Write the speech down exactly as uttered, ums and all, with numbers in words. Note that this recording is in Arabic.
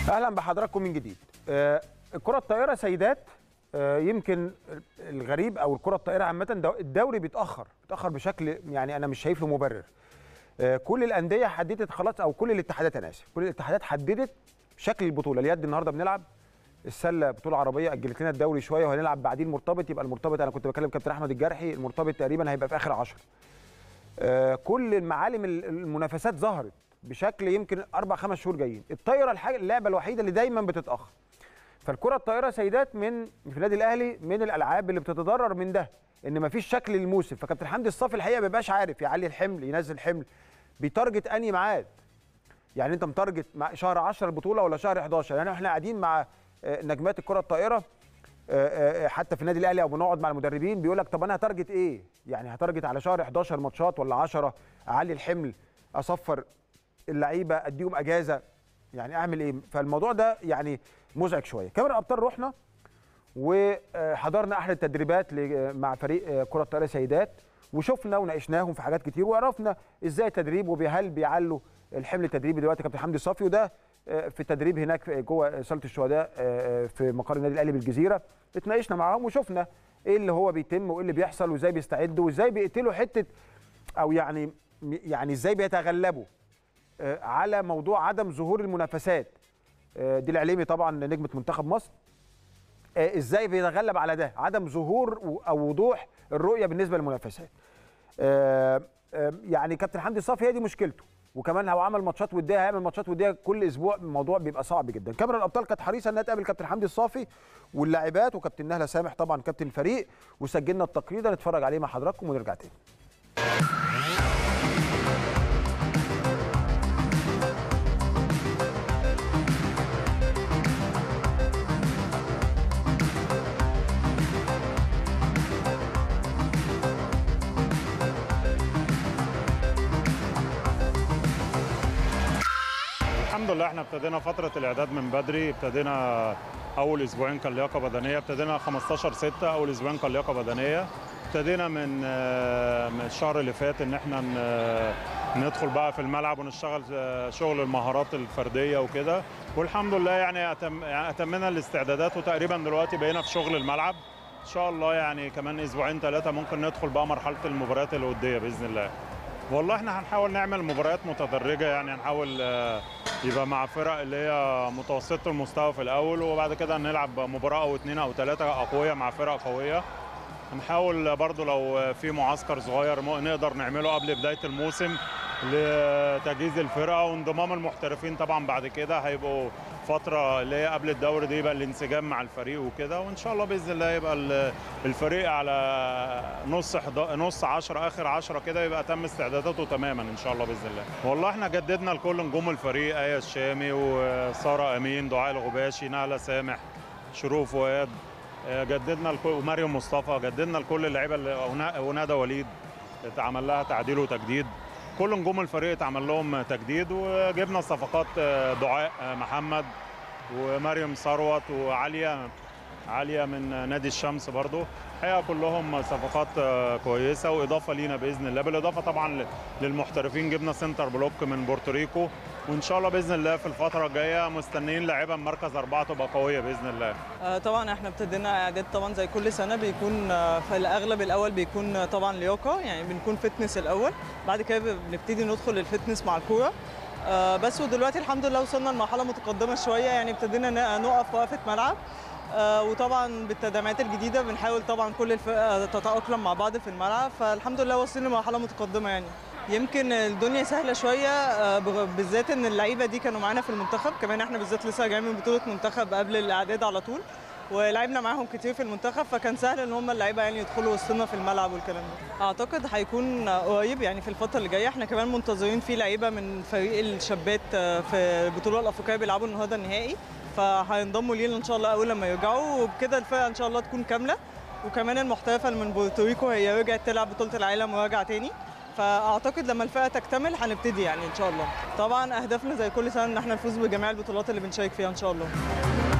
اهلا بحضراتكم من جديد. آه الكره الطائره سيدات، آه يمكن الغريب او الكره الطائره عامه الدوري بيتاخر بيتاخر بشكل يعني انا مش شايف له مبرر. آه كل الانديه حددت خلاص، او كل الاتحادات انا اسف كل الاتحادات حددت شكل البطوله. اليد النهارده بنلعب، السله بطوله عربيه اجلت لنا الدوري شويه وهنلعب بعدين المرتبط. يبقى المرتبط انا كنت بكلم كابتن احمد الجرحي، المرتبط تقريبا هيبقى في اخر عشرة. آه كل المعالم المنافسات ظهرت بشكل يمكن اربع خمس شهور جايين. الطايره الحاجه اللعبه الوحيده اللي دايما بتتاخر. فالكره الطائره سيدات من في النادي الاهلي من الالعاب اللي بتتضرر من ده، ان مفيش شكل للموسم. فكابتن حمدي الصافي الحقيقه ما بيبقاش عارف يعلي الحمل ينزل حمل، بيتارجت انهي ميعاد. يعني انت متارجت مع شهر عشرة البطوله ولا شهر حداشر؟ يعني احنا قاعدين مع نجمات الكره الطائره حتى في النادي الاهلي او بنقعد مع المدربين بيقول لك طب انا هتارجت ايه؟ يعني هتارجت على شهر حداشر ماتشات ولا عشرة؟ اعلي الحمل، اصفر اللعيبه، اديهم اجازه، يعني اعمل ايه؟ فالموضوع ده يعني مزعج شويه. كاميرا الابطال رحنا وحضرنا احد التدريبات مع فريق كره الطائره سيدات، وشفنا وناقشناهم في حاجات كتير وعرفنا ازاي التدريب وهل بيعلوا الحمل التدريبي دلوقتي. كابتن حمدي الصافي وده في التدريب هناك جوه صاله الشهداء في مقر النادي الاهلي بالجزيره، اتناقشنا معاهم وشفنا ايه اللي هو بيتم وايه اللي بيحصل وازاي بيستعدوا وازاي بيقتلوا حته او يعني يعني ازاي بيتغلبوا على موضوع عدم ظهور المنافسات. دي العليمي طبعا نجمه منتخب مصر، ازاي بيتغلب على ده عدم ظهور او وضوح الرؤيه بالنسبه للمنافسات. يعني كابتن حمدي الصافي هي دي مشكلته، وكمان هو عمل ماتشات وديه، هيعمل ماتشات وديه كل اسبوع، الموضوع بيبقى صعب جدا. كاميرا الابطال كانت حريصه انها تقابل كابتن حمدي الصافي واللاعبات وكابتن نهله سامح طبعا كابتن الفريق، وسجلنا التقرير ده نتفرج عليه مع حضراتكم ونرجع تاني. الحمد لله احنا ابتدينا فترة الإعداد من بدري. ابتدينا أول أسبوعين كان لياقة بدنية، ابتدينا خمستاشر ستة أول أسبوعين كان لياقة بدنية. ابتدينا من من الشهر اللي فات إن احنا ندخل بقى في الملعب ونشتغل شغل المهارات الفردية وكده، والحمد لله يعني أتمنا الاستعدادات وتقريبا دلوقتي بقينا في شغل الملعب. إن شاء الله يعني كمان أسبوعين ثلاثة ممكن ندخل بقى مرحلة المباريات الودية بإذن الله. والله احنا هنحاول نعمل مباريات متدرجه، يعني هنحاول يبقى مع فرق اللي هي متوسطه المستوى في الاول، وبعد كده نلعب مباراه او اثنين او ثلاثه اقويه مع فرق قويه. هنحاول برضو لو في معسكر صغير نقدر نعمله قبل بدايه الموسم لتجهيز الفرقه وانضمام المحترفين. طبعا بعد كده هيبقوا فتره اللي هي قبل الدوري دي يبقى الانسجام مع الفريق وكده، وان شاء الله باذن الله يبقى الفريق على نص نص عشرة اخر عشرة كده يبقى تم استعداداته تماما ان شاء الله باذن الله. والله احنا جددنا لكل نجوم الفريق، ايه الشامي وساره امين، دعاء الغباشي، نهله سامح، شروق فؤاد، جددنا لكل، ومريم مصطفى، جددنا لكل اللعيبه، وندى وليد اتعمل لها تعديل وتجديد. كل نجوم الفريق اتعمل لهم تجديد، وجبنا صفقات دعاء محمد ومريم ثروت وعاليه عاليه من نادي الشمس برضو. الحقيقه كلهم صفقات كويسه واضافه لينا باذن الله، بالاضافه طبعا للمحترفين جبنا سنتر بلوك من بورتوريكو، وان شاء الله باذن الله في الفتره الجايه مستنيين لاعيبه من مركز اربعه تبقى قويه باذن الله. آه طبعا احنا ابتدينا اعداد طبعا زي كل سنه، بيكون في الاغلب الاول بيكون طبعا لياقه، يعني بنكون فتنس الاول، بعد كده بنبتدي ندخل الفتنس مع الكوره. آه بس ودلوقتي الحمد لله وصلنا لمرحله متقدمه شويه، يعني ابتدينا نقف وقفه ملعب. آه وطبعا بالتدعيمات الجديده بنحاول طبعا كل الفرقه تتاقلم مع بعض في الملعب، فالحمد لله واصلين لمرحله متقدمه. يعني يمكن الدنيا سهله شويه، آه بالذات ان اللعيبه دي كانوا معانا في المنتخب، كمان احنا بالذات لسه جايين من بطوله منتخب قبل الاعداد على طول، ولعبنا معاهم كتير في المنتخب، فكان سهل ان هم اللعيبه يعني يدخلوا وسطنا في الملعب والكلام ده. اعتقد هيكون قريب يعني في الفتره اللي جايه. احنا كمان منتظرين في لعيبه من فريق الشابات في البطوله الافريقيه بيلعبوا النهارده النهائي، فهينضموا لينا ان شاء الله اول لما يرجعوا، وبكده الفرقه ان شاء الله تكون كامله. وكمان المحترفه من بورتوريكو هي رجعت تلعب بطوله العالم وراجعه تاني، فاعتقد لما الفرقه تكتمل هنبتدي يعني ان شاء الله. طبعا اهدافنا زي كل سنه ان احنا نفوز بجميع البطولات اللي بنشارك فيها ان شاء الله.